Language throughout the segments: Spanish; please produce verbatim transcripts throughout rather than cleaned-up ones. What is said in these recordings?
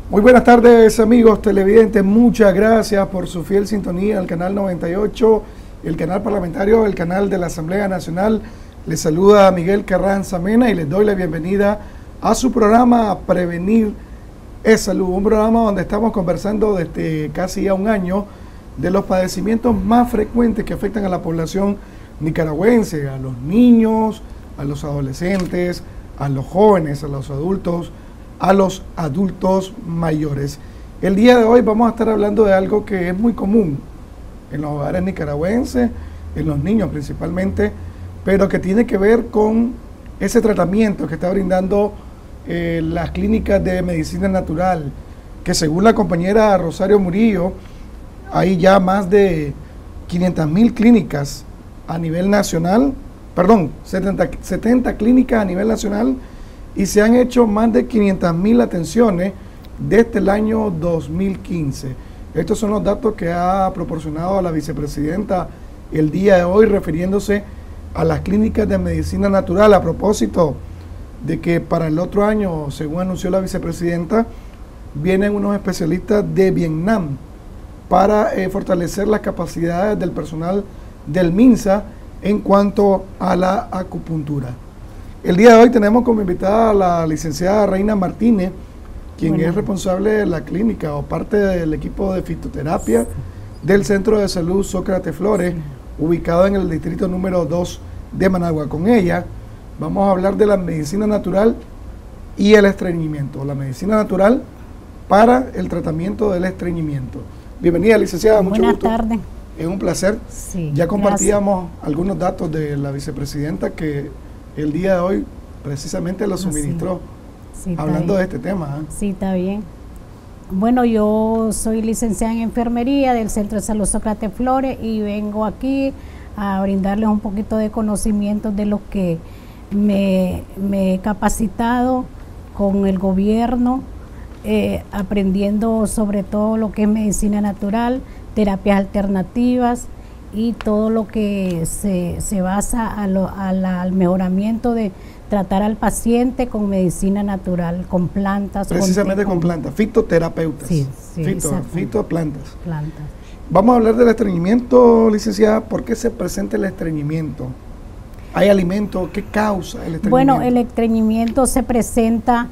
Muy buenas tardes, amigos televidentes. Muchas gracias por su fiel sintonía al canal noventa y ocho, el canal parlamentario, el canal de la Asamblea Nacional. Les saluda Miguel Carranza Mena y les doy la bienvenida a su programa Prevenir es Salud, un programa donde estamos conversando desde casi ya un año de los padecimientos más frecuentes que afectan a la población nicaragüense, a los niños, a los adolescentes, a los jóvenes, a los adultos, a los adultos mayores. El día de hoy vamos a estar hablando de algo que es muy común en los hogares nicaragüenses, en los niños principalmente, pero que tiene que ver con ese tratamiento que está brindando eh, las clínicas de medicina natural, que según la compañera Rosario Murillo, hay ya más de quinientas mil clínicas a nivel nacional, perdón, setenta, setenta clínicas a nivel nacional, y se han hecho más de quinientas mil atenciones desde el año dos mil quince. Estos son los datos que ha proporcionado la vicepresidenta el día de hoy, refiriéndose a las clínicas de medicina natural, a propósito de que para el otro año, según anunció la vicepresidenta, vienen unos especialistas de Vietnam para eh, fortalecer las capacidades del personal del MINSA en cuanto a la acupuntura. El día de hoy tenemos como invitada a la licenciada Reina Martínez, quien bueno. es responsable de la clínica o parte del equipo de fitoterapia del Centro de Salud Sócrates Flores, ubicado en el distrito número dos de Managua. Con ella vamos a hablar de la medicina natural y el estreñimiento. La medicina natural para el tratamiento del estreñimiento. Bienvenida, licenciada, mucho Buenas gusto. Buenas tardes. Es un placer. Sí, ya compartíamos gracias. algunos datos de la vicepresidenta que el día de hoy precisamente lo suministró, sí, hablando de este tema. ¿eh? Sí, está bien. Bueno, yo soy licenciada en enfermería del Centro de Salud Sócrates Flores y vengo aquí a brindarles un poquito de conocimiento de lo que me, me he capacitado con el gobierno, eh, aprendiendo sobre todo lo que es medicina natural, terapias alternativas y todo lo que se, se basa a lo, a la, al mejoramiento de tratar al paciente con medicina natural, con plantas. Precisamente con, con plantas, fitoterapeutas. Sí, sí, Fito, fitoplantas. Plantas. Vamos a hablar del estreñimiento, licenciada. ¿Por qué se presenta el estreñimiento? ¿Hay alimento? ¿Qué causa el estreñimiento? Bueno, el estreñimiento se presenta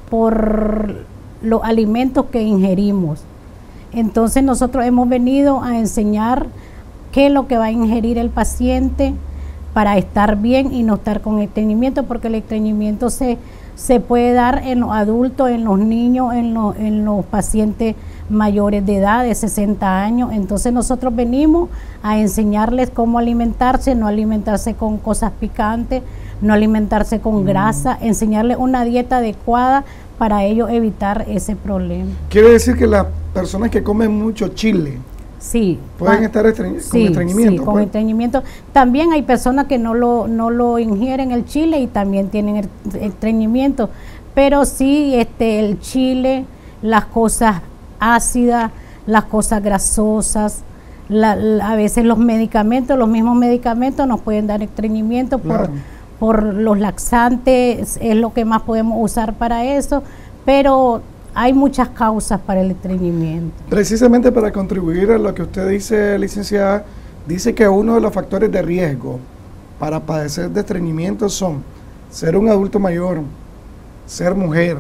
por los alimentos que ingerimos. Entonces nosotros hemos venido a enseñar qué es lo que va a ingerir el paciente para estar bien y no estar con estreñimiento, porque el estreñimiento se, se puede dar en los adultos, en los niños, en, lo, en los pacientes mayores de edad, de sesenta años. Entonces nosotros venimos a enseñarles cómo alimentarse, no alimentarse con cosas picantes, no alimentarse con mm. grasa, enseñarles una dieta adecuada para ellos evitar ese problema. Quiere decir que las personas que comen mucho chile, sí, pueden estar estreñ sí, con estreñimiento. Sí, con pues. estreñimiento. También hay personas que no lo, no lo ingieren el chile y también tienen el estreñimiento. Pero sí, este, el chile, las cosas ácidas, las cosas grasosas, la, la, a veces los medicamentos, los mismos medicamentos nos pueden dar estreñimiento por, claro. por los laxantes, es lo que más podemos usar para eso, pero hay muchas causas para el estreñimiento. Precisamente para contribuir a lo que usted dice, licenciada, dice que uno de los factores de riesgo para padecer de estreñimiento son ser un adulto mayor, ser mujer,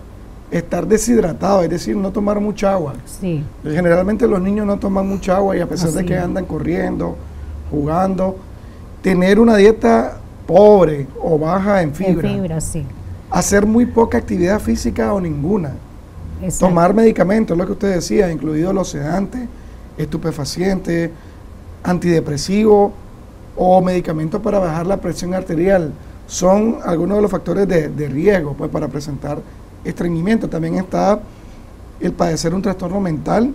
estar deshidratado, es decir, no tomar mucha agua. Sí. Generalmente los niños no toman mucha agua y a pesar Así de que andan corriendo, jugando, tener una dieta pobre o baja en fibra. En fibra, sí. Hacer muy poca actividad física o ninguna. Exacto. Tomar medicamentos, lo que usted decía, incluidos los sedantes, estupefacientes, antidepresivos o medicamentos para bajar la presión arterial, son algunos de los factores de, de riesgo pues, para presentar estreñimiento. También está el padecer un trastorno mental,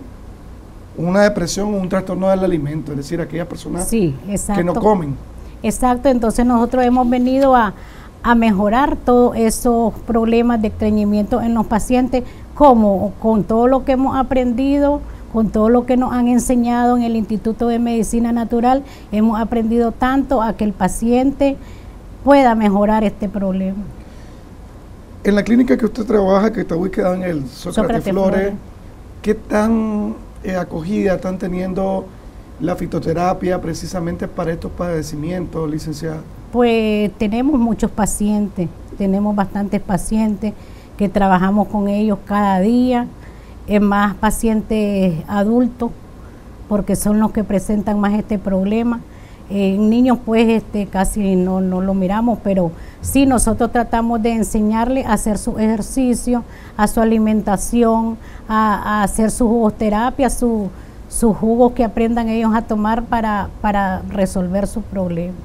una depresión o un trastorno del alimento, es decir, aquellas personas sí, que no comen. Exacto, entonces nosotros hemos venido a, a mejorar todos esos problemas de estreñimiento en los pacientes, como con todo lo que hemos aprendido, con todo lo que nos han enseñado en el Instituto de Medicina Natural, hemos aprendido tanto a que el paciente pueda mejorar este problema. En la clínica que usted trabaja, que está ubicada en el Sócrates, Sócrates Flores, Flores, ¿qué tan eh, acogida están teniendo la fitoterapia precisamente para estos padecimientos, licenciada? pues tenemos muchos pacientes, tenemos bastantes pacientes que trabajamos con ellos cada día, es más pacientes adultos, porque son los que presentan más este problema. En niños pues este casi no, no lo miramos, pero sí nosotros tratamos de enseñarle a hacer su ejercicio, a su alimentación, a, a hacer su jugoterapia, su, sus jugos que aprendan ellos a tomar para, para resolver sus problemas.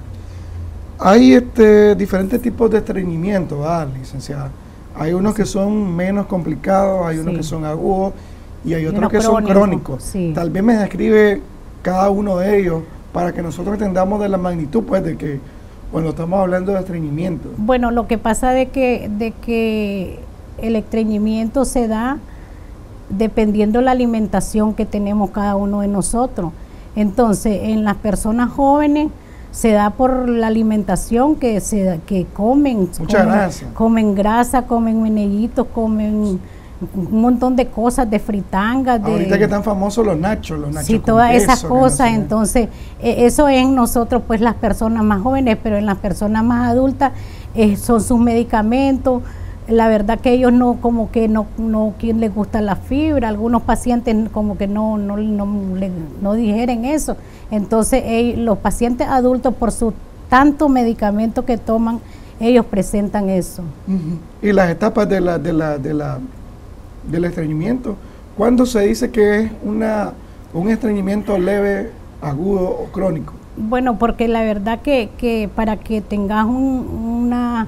Hay este, diferentes tipos de estreñimiento, ¿verdad, licenciada? Hay unos que son menos complicados, hay unos Sí. que son agudos y hay Y otros unos que son crónicos, crónicos. sí. Tal vez me describe cada uno de ellos para que nosotros entendamos de la magnitud, pues, de que cuando estamos hablando de estreñimiento. Bueno, lo que pasa de que, de que el estreñimiento se da dependiendo la alimentación que tenemos cada uno de nosotros. Entonces, en las personas jóvenes se da por la alimentación que se que comen, Mucha comen, grasa. comen grasa, comen menellitos, comen un montón de cosas, de fritangas, de Ahorita que están famosos los nachos, los nachos sí, con todas queso, esas que no cosas. sé. Entonces, eh, eso es en nosotros, pues las personas más jóvenes, pero en las personas más adultas eh, son sus medicamentos. La verdad que ellos no, como que no, no, quien les gusta la fibra, algunos pacientes como que no, no, no, le- no digieren eso. Entonces, ellos- los pacientes adultos, por su tanto medicamento que toman, ellos presentan eso. Ujú. Y las etapas de la, de la, de la, del estreñimiento, ¿cuándo se dice que es una, un estreñimiento leve, agudo o crónico? Bueno, porque la verdad que, que para que tengas un, una,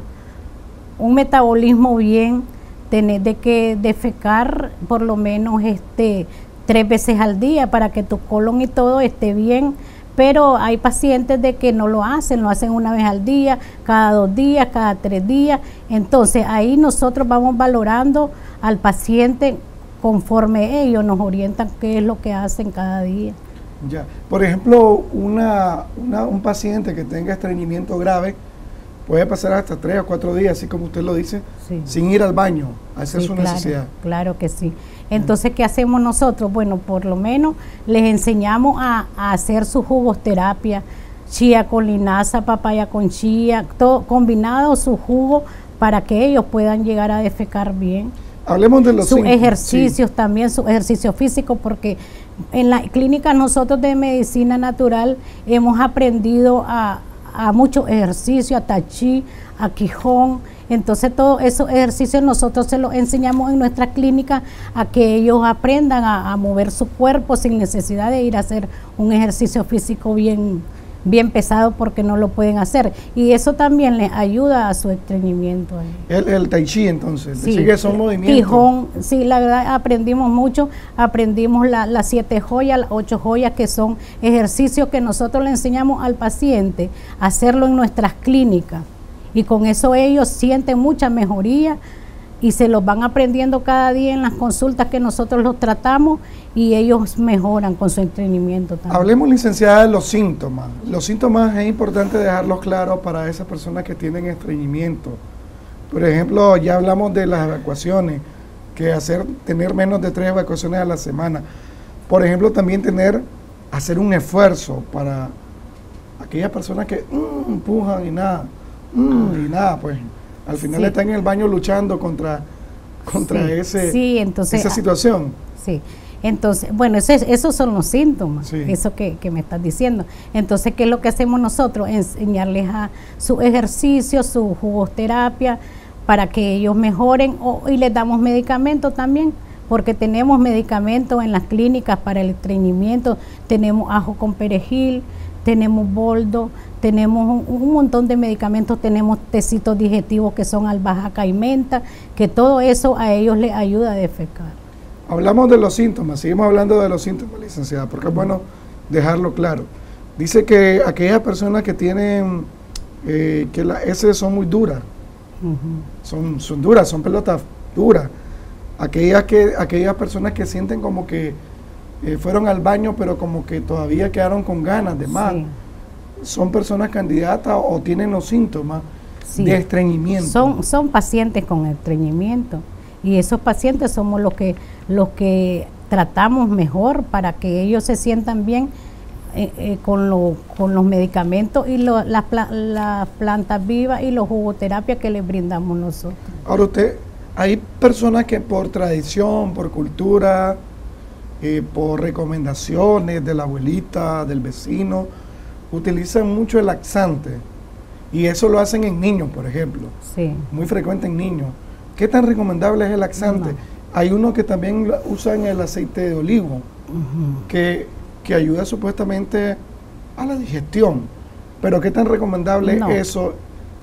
un metabolismo bien, tenés de que defecar por lo menos este tres veces al día para que tu colon y todo esté bien. Pero hay pacientes de que no lo hacen, lo hacen una vez al día, cada dos días, cada tres días. Entonces ahí nosotros vamos valorando al paciente conforme ellos nos orientan qué es lo que hacen cada día. Ya. Por ejemplo, una, una- un paciente que tenga estreñimiento grave puede pasar hasta tres o cuatro días, así como usted lo dice, Sí. sin ir al baño a hacer Sí, su claro, necesidad. claro que sí. Entonces, ¿qué hacemos nosotros? Bueno, por lo menos les enseñamos a, a hacer su jugoterapia, chía con linaza, papaya con chía, todo combinado su jugo para que ellos puedan llegar a defecar bien. Hablemos de los Sus síntomas. ejercicios también, su ejercicio físico, porque en la clínica nosotros de medicina natural hemos aprendido a, a muchos ejercicios, a tai chi, a quijón. Entonces todos esos ejercicios nosotros se los enseñamos en nuestra clínica a que ellos aprendan a, a mover su cuerpo sin necesidad de ir a hacer un ejercicio físico bien, bien pesado, porque no lo pueden hacer. Y eso también les ayuda a su estreñimiento. El, el tai chi, entonces, Sí, sí que son movimientos. Quijón, sí, la verdad aprendimos mucho, aprendimos la- las siete joyas, las ocho joyas, que son ejercicios que nosotros le enseñamos al paciente a hacerlo en nuestras clínicas, y con eso ellos sienten mucha mejoría y se los van aprendiendo cada día en las consultas que nosotros los tratamos, y ellos mejoran con su entrenamiento también. Hablemos, licenciada, de los síntomas. Los síntomas es importante dejarlos claros para esas personas que tienen estreñimiento. Por ejemplo, ya hablamos de las evacuaciones, que hacer, tener menos de tres evacuaciones a la semana. Por ejemplo, también tener, hacer un esfuerzo para aquellas personas que mm, empujan y nada, mm, y nada, pues al final Sí. están en el baño luchando contra, contra Sí, ese, sí, entonces, esa situación. Sí, entonces, bueno, ese- esos son los síntomas, Sí. eso que, que me estás diciendo. Entonces, ¿qué es lo que hacemos nosotros? Enseñarles a su ejercicio, su jugoterapia, para que ellos mejoren, o, y les damos medicamentos también, porque tenemos medicamentos en las clínicas para el estreñimiento, tenemos ajo con perejil, tenemos boldo, tenemos un, un montón de medicamentos, tenemos tecitos digestivos que son albahaca y menta, que todo eso a ellos les ayuda a defecar. Hablamos de los síntomas, seguimos hablando de los síntomas, licenciada, porque es bueno dejarlo claro. Dice que aquellas personas que tienen, eh, que las heces son muy duras, Ujú. son, son duras, son pelotas duras. Aquellas, que, aquellas personas que sienten como que eh, fueron al baño, pero como que todavía quedaron con ganas de más, Sí. son personas candidatas o tienen los síntomas sí. de estreñimiento. Son, son pacientes con estreñimiento y esos pacientes somos los que, los que tratamos mejor para que ellos se sientan bien eh, eh, con, lo, con los medicamentos y lo, las, las plantas vivas y los jugoterapias que les brindamos nosotros. Ahora usted, hay personas que por tradición, por cultura, eh, por recomendaciones de la abuelita, del vecino, utilizan mucho el laxante y eso lo hacen en niños, por ejemplo. Sí. Muy frecuente en niños. ¿Qué tan recomendable es el laxante? No. Hay uno que también usan el aceite de olivo, uh-huh. que, que ayuda supuestamente a la digestión. Pero ¿qué tan recomendable no. es eso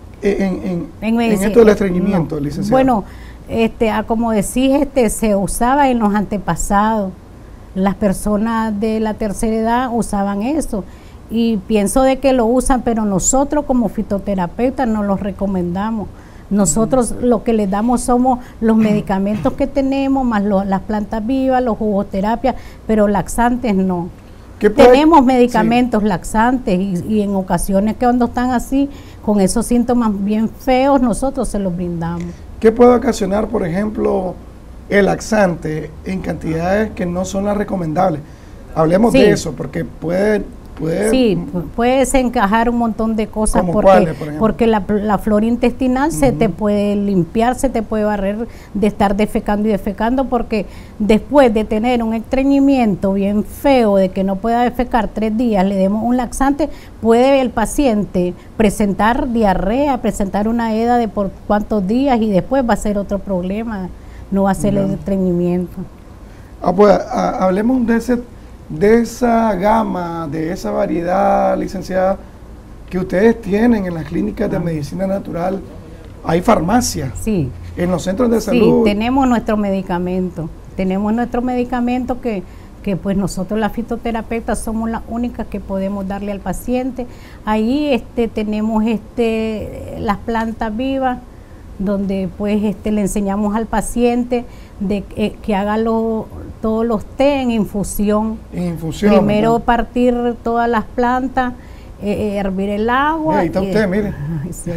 en, en, en, en esto del estreñimiento, no. licenciado? Bueno, este, como decís, este, se usaba en los antepasados. Las personas de la tercera edad usaban eso. Y pienso de que lo usan, pero nosotros como fitoterapeutas no los recomendamos. Nosotros uh-huh. lo que les damos somos los medicamentos que tenemos, más lo, las plantas vivas, los jugoterapias, pero laxantes no. Tenemos medicamentos sí. laxantes y, y en ocasiones que cuando están así, con esos síntomas bien feos, nosotros se los brindamos. ¿Qué puede ocasionar, por ejemplo, el laxante en cantidades que no son las recomendables? Hablemos sí. de eso, porque puede... Puede, sí, puedes encajar un montón de cosas porque, cuáles, por porque la, la flora intestinal uh-huh. se te puede limpiar, se te puede barrer de estar defecando y defecando, porque después de tener un estreñimiento bien feo, de que no pueda defecar tres días, le demos un laxante, puede el paciente presentar diarrea, presentar una herida de por cuántos días y después va a ser otro problema, no va a ser uh-huh. el estreñimiento. Ah, pues a, hablemos de ese... de esa gama, de esa variedad, licenciada, que ustedes tienen en las clínicas de medicina natural. Hay farmacias, sí. en los centros de salud. Sí, tenemos nuestro medicamento, tenemos nuestro medicamento que, que pues nosotros las fitoterapeutas somos las únicas que podemos darle al paciente. Ahí este, tenemos este, las plantas vivas, donde pues este, le enseñamos al paciente de eh, que haga lo, todos los té en infusión. En infusión. Primero ¿no? partir todas las plantas, eh, hervir el agua. Ahí está usted, eh, mire. Sí,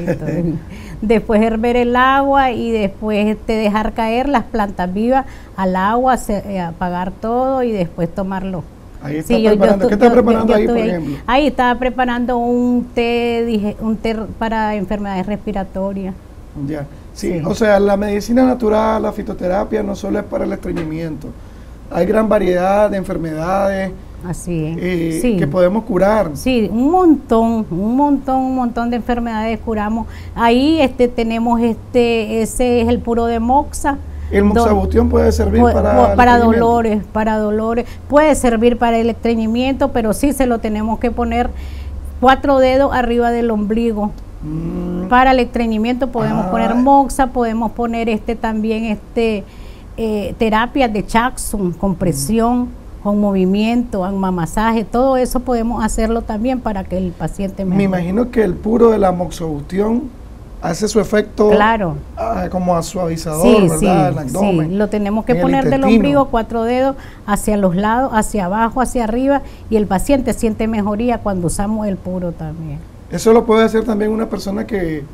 después hervir el agua y después este, dejar caer las plantas vivas al agua, se, eh, apagar todo y después tomarlo. Ahí está sí, preparando. Yo, yo, ¿Qué está yo, preparando yo, ahí, por ahí. ejemplo? Ahí estaba preparando un té, dije, un té para enfermedades respiratorias. Ya, sí, sí, o sea, la medicina natural, la fitoterapia no solo es para el estreñimiento, hay gran variedad de enfermedades así es. Eh, sí. que podemos curar. Sí, un montón, un montón, un montón de enfermedades curamos. Ahí este tenemos este, ese es el puro de moxa. El moxabustión puede servir puede, para para dolores, para dolores, puede servir para el estreñimiento, pero sí se lo tenemos que poner cuatro dedos arriba del ombligo. Mm. Para el estreñimiento podemos ah. poner moxa, podemos poner este también este eh, terapias de Jackson, compresión, mm. con movimiento, masaje, todo eso podemos hacerlo también para que el paciente mejore. Me imagino que el puro de la moxabustión hace su efecto claro. ah, como a suavizador, sí, ¿verdad? Sí, el abdomen, sí, lo tenemos que poner del ombligo, cuatro dedos hacia los lados, hacia abajo, hacia arriba, y el paciente siente mejoría cuando usamos el puro también. Eso lo puede hacer también una persona que,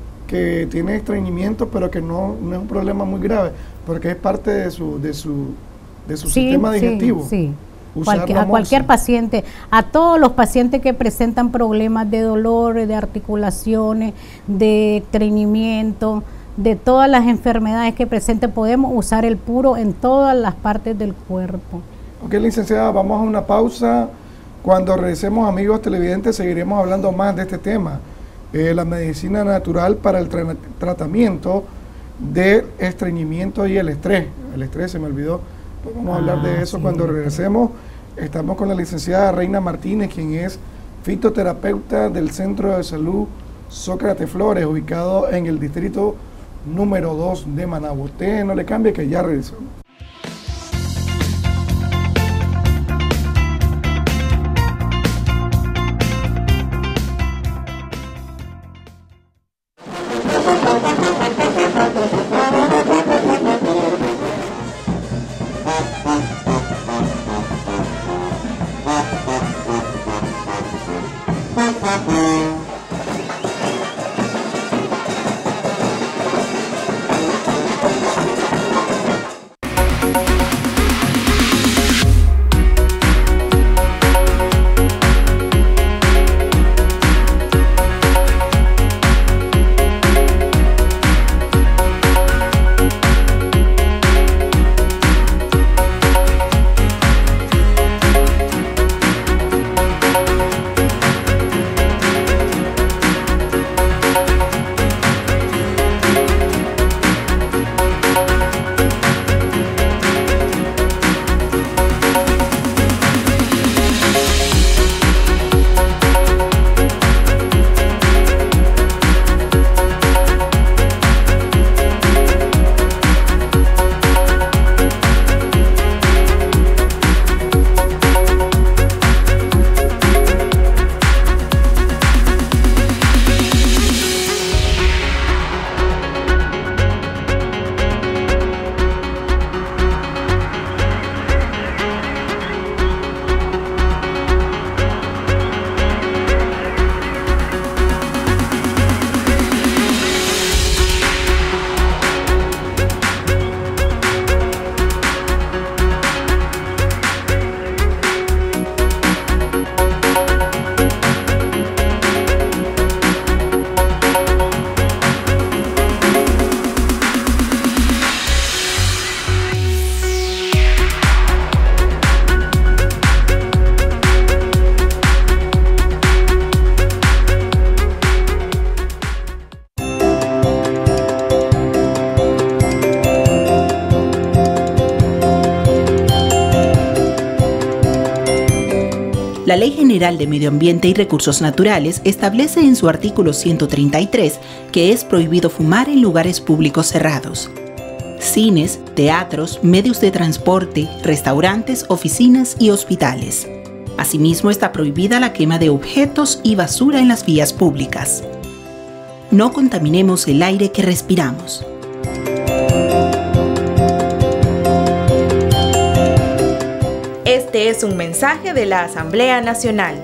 que tiene estreñimiento, pero que no, no es un problema muy grave, porque es parte de su, de su, de su sí, sistema digestivo. Sí, sí. Cualquier, a cualquier paciente, a todos los pacientes que presentan problemas de dolores, de articulaciones, de estreñimiento, de todas las enfermedades que presenten, podemos usar el puro en todas las partes del cuerpo. Ok, licenciada, vamos a una pausa. Cuando regresemos, amigos televidentes, seguiremos hablando más de este tema, eh, la medicina natural para el tra tratamiento del estreñimiento y el estrés. El estrés se me olvidó, pues vamos ah, a hablar de eso sí, cuando regresemos. Estamos con la licenciada Reina Martínez, quien es fitoterapeuta del Centro de Salud Sócrates Flores, ubicado en el distrito número dos de Managua. Usted no le cambie, que ya regresamos. La Ley General de Medio Ambiente y Recursos Naturales establece en su artículo ciento treinta y tres que es prohibido fumar en lugares públicos cerrados. Cines, teatros, medios de transporte, restaurantes, oficinas y hospitales. Asimismo, está prohibida la quema de objetos y basura en las vías públicas. No contaminemos el aire que respiramos. Este es un mensaje de la Asamblea Nacional.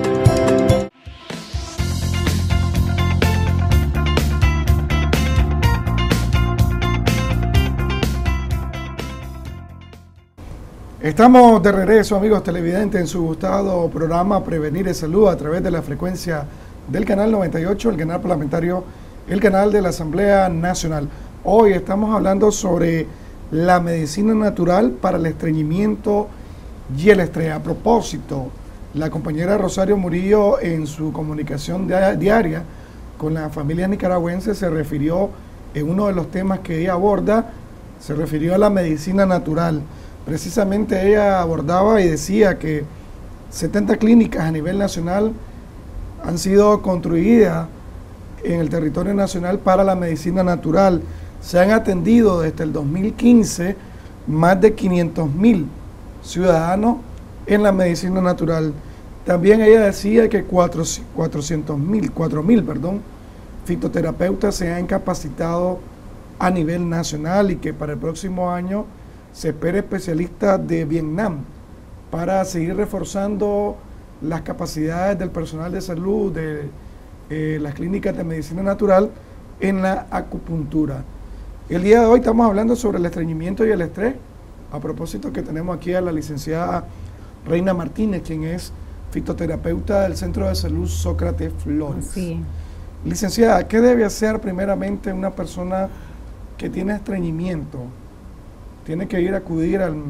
Estamos de regreso, amigos televidentes, en su gustado programa Prevenir es Salud a través de la frecuencia del canal noventa y ocho, el canal parlamentario, el canal de la Asamblea Nacional. Hoy estamos hablando sobre la medicina natural para el estreñimiento y el estrés. A propósito, la compañera Rosario Murillo en su comunicación diaria con la familia nicaragüense se refirió en uno de los temas que ella aborda, se refirió a la medicina natural. Precisamente ella abordaba y decía que setenta clínicas a nivel nacional han sido construidas en el territorio nacional para la medicina natural. Se han atendido desde el dos mil quince más de quinientos mil ciudadanos en la medicina natural. También ella decía que cuatrocientos mil, cuatro mil, perdón, fitoterapeutas se han capacitado a nivel nacional y que para el próximo año se espera especialistas de Vietnam para seguir reforzando las capacidades del personal de salud de eh, las clínicas de medicina natural en la acupuntura. El día de hoy estamos hablando sobre el estreñimiento y el estrés, a propósito que tenemos aquí a la licenciada Reina Martínez, quien es fitoterapeuta del Centro de Salud Sócrates Flores. Sí. Licenciada, ¿qué debe hacer primeramente una persona que tiene estreñimiento? Tiene que ir a acudir al,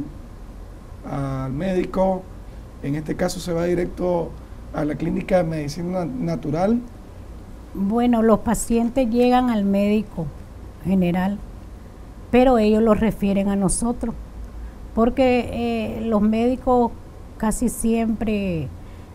al médico, en este caso se va directo a la clínica de medicina natural. Bueno, los pacientes llegan al médico general, pero ellos los refieren a nosotros, porque eh, los médicos casi siempre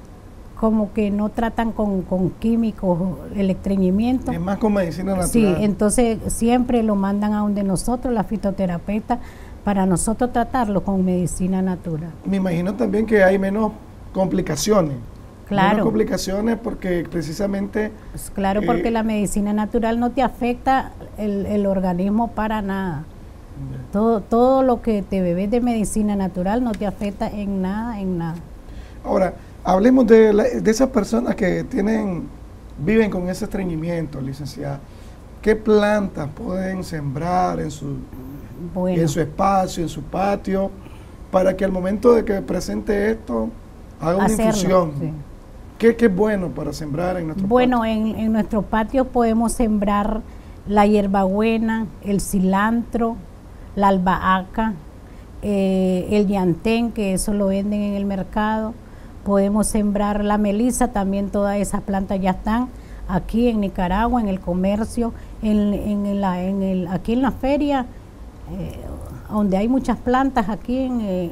como que no tratan con, con químicos el estreñimiento. Es más con medicina natural. Sí, entonces siempre lo mandan a donde nosotros, la fisioterapeuta, para nosotros tratarlo con medicina natural. Me imagino también que hay menos complicaciones. Claro. Menos complicaciones porque precisamente... Pues claro, eh, porque la medicina natural no te afecta el, el organismo para nada. Yeah. Todo, todo lo que te bebes de medicina natural no te afecta en nada, en nada. Ahora, hablemos de, la, de esas personas que tienen, viven con ese estreñimiento, licenciada. ¿Qué plantas pueden sembrar en su, bueno. en su espacio, en su patio, para que al momento de que presente esto, haga una Hacerlo, infusión? Sí. ¿Qué, ¿Qué es bueno para sembrar en nuestro bueno, patio? Bueno, en, en nuestro patio podemos sembrar la hierbabuena, el cilantro, la albahaca, eh, el llantén, que eso lo venden en el mercado. Podemos sembrar la melisa, también todas esas plantas ya están aquí en Nicaragua, en el comercio, en, en la, en el, aquí en la feria, eh, donde hay muchas plantas, aquí en, eh,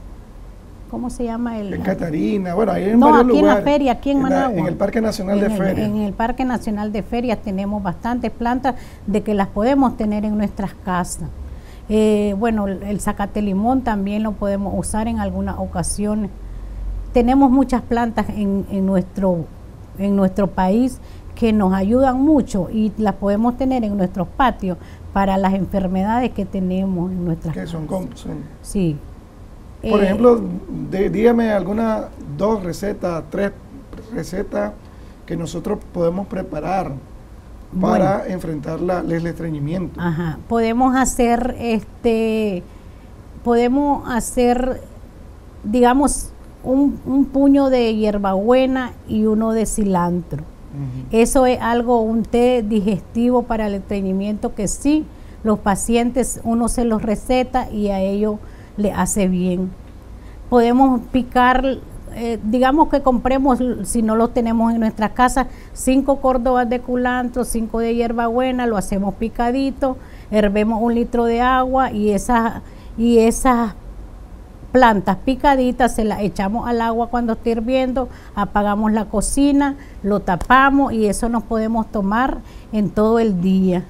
¿cómo se llama? El, en Catarina, bueno, ahí en no, varios aquí lugares, en la feria, aquí en, en Managua. La, en el Parque Nacional en de el, Ferias. En el Parque Nacional de Ferias tenemos bastantes plantas de que las podemos tener en nuestras casas. Eh, bueno, el zacate limón también lo podemos usar en algunas ocasiones. Tenemos muchas plantas en, en, nuestro, en nuestro país que nos ayudan mucho y las podemos tener en nuestros patios para las enfermedades que tenemos en nuestras casas. ¿Qué son? son? Sí. Por eh, ejemplo, de, dígame algunas dos recetas, tres recetas que nosotros podemos preparar para bueno, enfrentar la, el estreñimiento. Ajá. Podemos hacer, este, podemos hacer, digamos, Un, un puño de hierbabuena y uno de cilantro. Uh-huh. Eso es algo, un té digestivo para el estreñimiento que sí, los pacientes uno se los receta y a ellos le hace bien. Podemos picar, eh, digamos que compremos, si no los tenemos en nuestras casas, cinco córdobas de culantro, cinco de hierbabuena, lo hacemos picadito, hervemos un litro de agua y esas, y esas plantas picaditas, se las echamos al agua cuando esté hirviendo, apagamos la cocina, lo tapamos y eso nos podemos tomar en todo el día.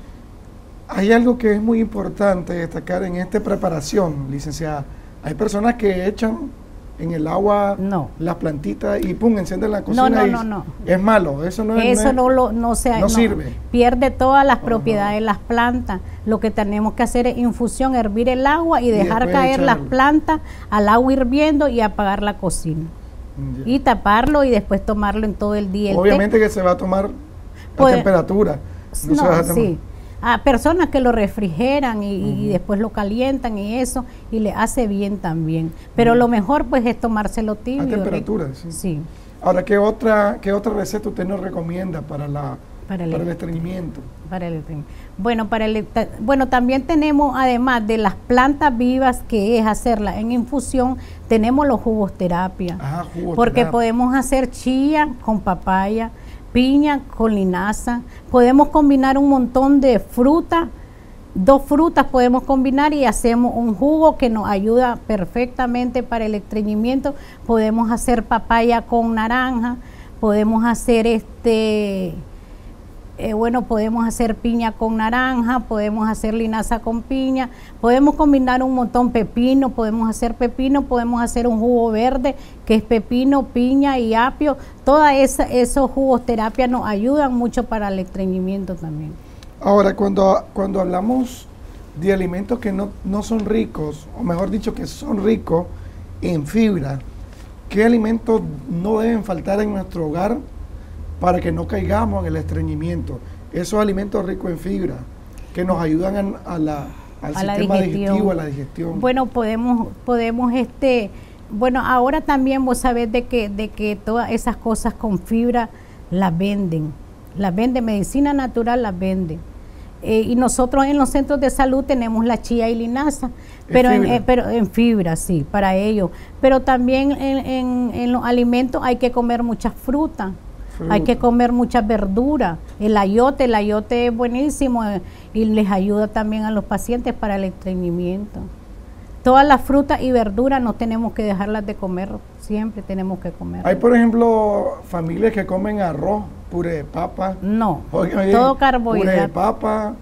Hay algo que es muy importante destacar en esta preparación, licenciada. Hay personas que echan en el agua no. las plantitas y pum, encienden la cocina. No, no, y no, no. Es malo, eso no, eso no, es, no, lo, no, se, no no sirve. Pierde todas las Ajá. propiedades de las plantas. Lo que tenemos que hacer es infusión, hervir el agua y, y dejar caer las plantas al agua hirviendo y apagar la cocina. Ya. Y taparlo y después tomarlo en todo el día. Obviamente el que se va a tomar pues, a temperatura. No, no se va a tomar. Sí. A personas que lo refrigeran y, uh-huh. y después lo calientan y eso, y le hace bien también. Pero uh-huh. lo mejor pues es tomárselo tibio. A temperatura, sí. sí. Ahora, ¿qué otra, qué otra receta usted nos recomienda para, la, para, el, para el estreñimiento? Para el estreñimiento. Bueno, para el, bueno, también tenemos, además de las plantas vivas, que es hacerlas en infusión, tenemos los jugos terapia. Ah, jugos porque terapia. Podemos hacer chía con papaya, piña con linaza, podemos combinar un montón de frutas, dos frutas podemos combinar y hacemos un jugo que nos ayuda perfectamente para el estreñimiento. Podemos hacer papaya con naranja, podemos hacer este, eh, bueno, podemos hacer piña con naranja, podemos hacer linaza con piña, podemos combinar un montón pepino, podemos hacer pepino, podemos hacer un jugo verde que es pepino, piña y apio. Todos esos jugos terapia nos ayudan mucho para el estreñimiento también. Ahora, cuando, cuando hablamos de alimentos que no, no son ricos, o mejor dicho, que son ricos en fibra, ¿qué alimentos no deben faltar en nuestro hogar para que no caigamos en el estreñimiento? Esos alimentos ricos en fibra, que nos ayudan a, a la, al a sistema la digestivo, a la digestión. Bueno, podemos, podemos este, bueno, ahora también vos sabés de que, de que todas esas cosas con fibra las venden, las venden, medicina natural las venden. Eh, y nosotros en los centros de salud tenemos la chía y linaza, pero en, eh, pero en fibra, sí, para ello. Pero también en, en, en los alimentos hay que comer muchas frutas. Fruta. Hay que comer mucha verdura, el ayote, el ayote es buenísimo eh, y les ayuda también a los pacientes para el estreñimiento. Todas las frutas y verduras no tenemos que dejarlas de comer, siempre tenemos que comer. Hay, por ejemplo, familias que comen arroz, puré de papa. No, oye, oye, todo carbohidrato. Puré de papa,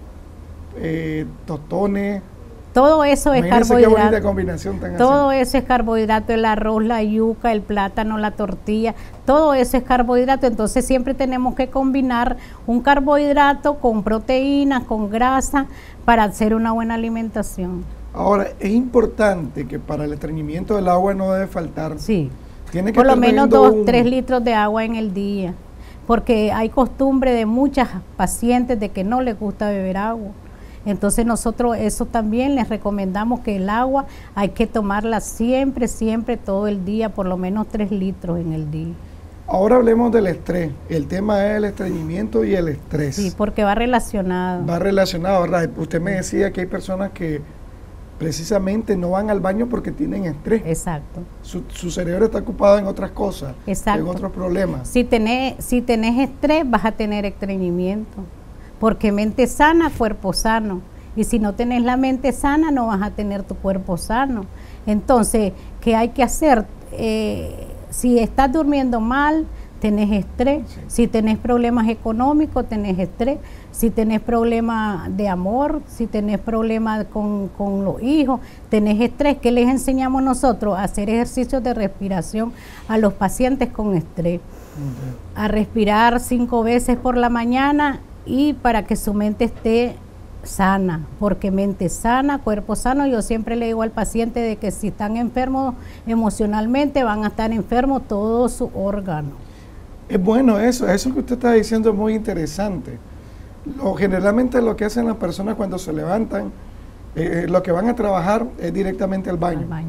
eh, tostones. Todo eso es Imagínense carbohidrato. Qué bonita combinación tan todo así. eso es carbohidrato, el arroz, la yuca, el plátano, la tortilla, todo eso es carbohidrato. Entonces siempre tenemos que combinar un carbohidrato con proteínas, con grasa, para hacer una buena alimentación. Ahora, es importante que para el estreñimiento el agua no debe faltar. Sí, Tiene que por lo estar menos bebiendo dos, un... tres litros de agua en el día, porque hay costumbre de muchas pacientes de que no les gusta beber agua. Entonces nosotros eso también les recomendamos, que el agua hay que tomarla siempre, siempre, todo el día, por lo menos tres litros en el día. Ahora hablemos del estrés. El tema es el estreñimiento y el estrés. Sí, porque va relacionado. Va relacionado, ¿verdad? Usted me decía que hay personas que precisamente no van al baño porque tienen estrés. Exacto. Su, su cerebro está ocupado en otras cosas, Exacto. en otros problemas. Si tenés, si tenés estrés, vas a tener estreñimiento. Porque mente sana, cuerpo sano. Y si no tenés la mente sana, no vas a tener tu cuerpo sano. Entonces, ¿qué hay que hacer? Eh, si estás durmiendo mal, tenés estrés. Sí. Si tenés problemas económicos, tenés estrés. Si tenés problemas de amor, si tenés problemas con, con los hijos, tenés estrés. ¿Qué les enseñamos nosotros? A hacer ejercicios de respiración a los pacientes con estrés. Okay. A respirar cinco veces por la mañana, y para que su mente esté sana, porque mente sana, cuerpo sano. Yo siempre le digo al paciente de que si están enfermos emocionalmente, van a estar enfermos todos sus órganos. Es bueno eso, eso que usted está diciendo es muy interesante. Lo, generalmente lo que hacen las personas cuando se levantan, eh, lo que van a trabajar es directamente al baño. Al baño.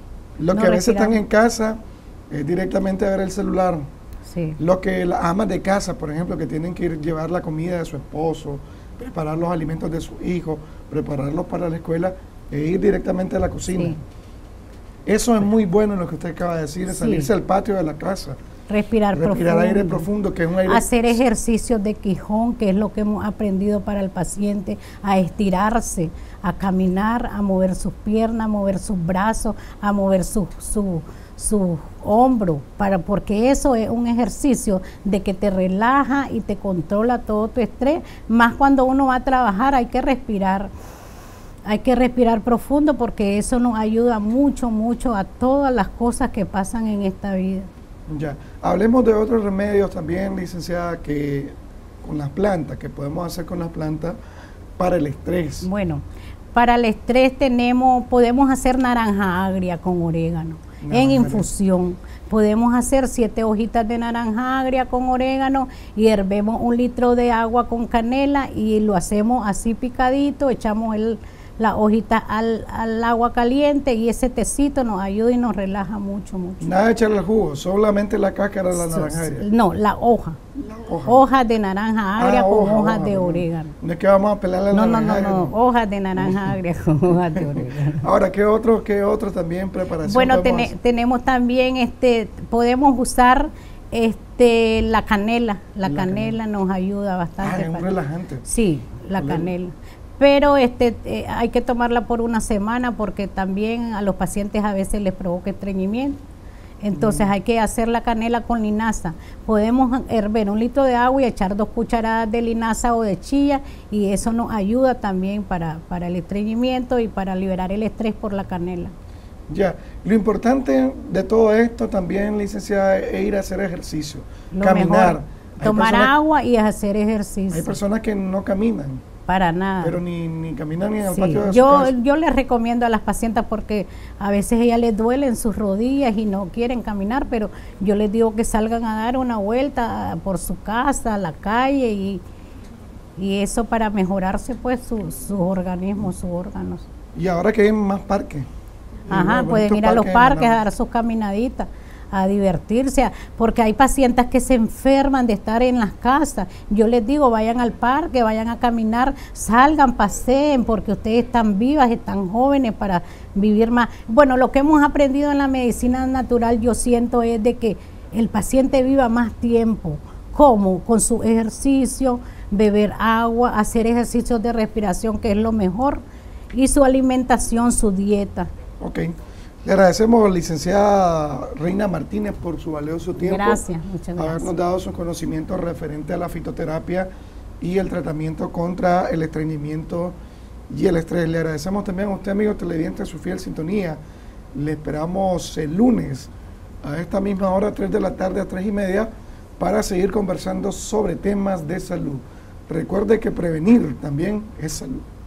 Lo no que a veces respiramos. están en casa es directamente a ver el celular. Sí. Lo que las amas de casa, por ejemplo, que tienen que ir llevar la comida de su esposo, preparar los alimentos de sus hijos, prepararlos para la escuela, e ir directamente a la cocina. Sí. Eso es muy bueno lo que usted acaba de decir, de salirse sí. al patio de la casa. respirar, respirar profundo, aire profundo, que es un aire... hacer ejercicios de quijón, que es lo que hemos aprendido para el paciente, a estirarse, a caminar, a mover sus piernas, a mover sus brazos, a mover su, su, su hombro, para, porque eso es un ejercicio de que te relaja y te controla todo tu estrés, más cuando uno va a trabajar hay que respirar. Hay que respirar profundo porque eso nos ayuda mucho, mucho a todas las cosas que pasan en esta vida. Ya, hablemos de otros remedios también, licenciada, que con las plantas, que podemos hacer con las plantas para el estrés. Bueno, para el estrés tenemos, podemos hacer naranja agria con orégano, naranja en infusión. Podemos hacer siete hojitas de naranja agria con orégano y hervemos un litro de agua con canela y lo hacemos así picadito, echamos el la hojita al, al agua caliente y ese tecito nos ayuda y nos relaja mucho, mucho. Nada de echarle el jugo, solamente la cáscara de la naranja agria. No, la hoja. La hoja. Hojas de naranja agria ah, con hoja, hojas hoja, de no. orégano. No es que vamos a pelar la no, naranja agria. No, no, no, hojas de naranja agria con hojas de orégano. Ahora, ¿qué otro, qué otro también preparación? Bueno, ten, tenemos también, este, podemos usar este la canela. La, la canela, canela nos ayuda bastante. Ah, es un para, relajante. Sí, la canela. Pero este eh, hay que tomarla por una semana porque también a los pacientes a veces les provoca estreñimiento. Entonces mm. hay que hacer la canela con linaza. Podemos hervir un litro de agua y echar dos cucharadas de linaza o de chía y eso nos ayuda también para, para el estreñimiento y para liberar el estrés por la canela. Ya, lo importante de todo esto también, licenciada, es ir a hacer ejercicio, lo caminar. Mejor, tomar personas, agua y hacer ejercicio. Hay personas que no caminan. Para nada. Pero ni, ni caminar ni en el sí. patio de yo, su casa. Yo les recomiendo a las pacientes porque a veces a ellas les duelen sus rodillas y no quieren caminar, pero yo les digo que salgan a dar una vuelta por su casa, a la calle y, y eso para mejorarse pues sus su organismos, sus órganos. Y ahora que hay más parques. Ajá, pueden ir a los parques a dar sus caminaditas, a divertirse, porque hay pacientes que se enferman de estar en las casas. Yo les digo, vayan al parque, vayan a caminar, salgan, paseen, porque ustedes están vivas, están jóvenes para vivir más. Bueno, lo que hemos aprendido en la medicina natural, yo siento, es de que el paciente viva más tiempo. ¿Cómo? Con su ejercicio, beber agua, hacer ejercicios de respiración, que es lo mejor, y su alimentación, su dieta. Ok. Le agradecemos, licenciada Reina Martínez, por su valioso tiempo. Gracias, muchas gracias. Habernos dado sus conocimientos referente a la fitoterapia y el tratamiento contra el estreñimiento y el estrés. Le agradecemos también a usted, amigo televidente, su fiel sintonía. Le esperamos el lunes a esta misma hora, tres de la tarde a tres y media, para seguir conversando sobre temas de salud. Recuerde que prevenir también es salud.